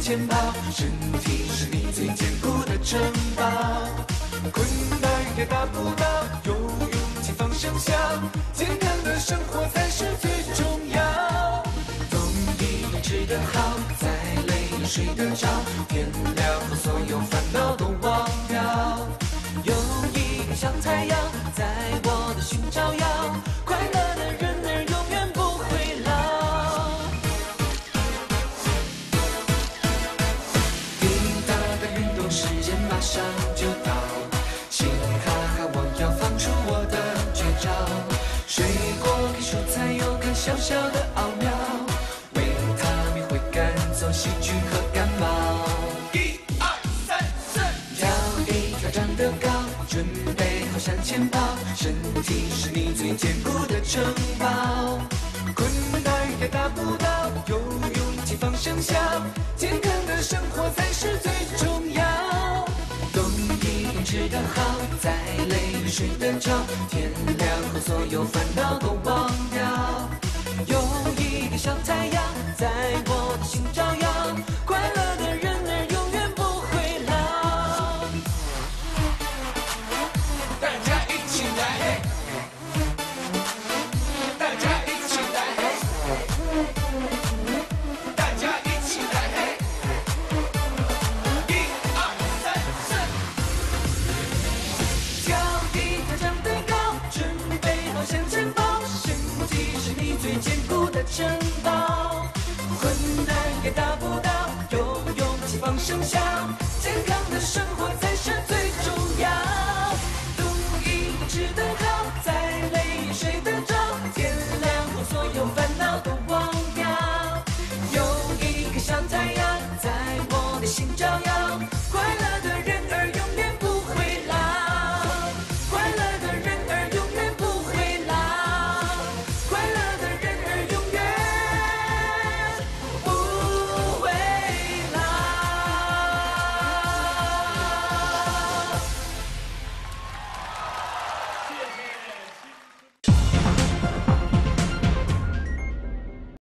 前跑，身体是你最坚固的城堡。困难也大不倒，有勇气放声笑，健康的生活才是最重要。动一动吃得好，再累也睡得着，天亮后所有烦恼都忘掉。有一个小太阳在我的心照耀，快乐的人儿永远不会老。滴答的运动时间马上就到，嘻哈哈我要放出我的绝招，水果跟蔬菜有个小小的奥妙，维他命会赶走细菌和感冒。1、2、3、4，跳一跳长得高，准备好向前跑，身体是你最坚固的城堡。困难也大不倒，有勇气放声笑，健康的生活才是最重要。动一动吃得好，再累也睡得着，天亮后所有烦恼都忘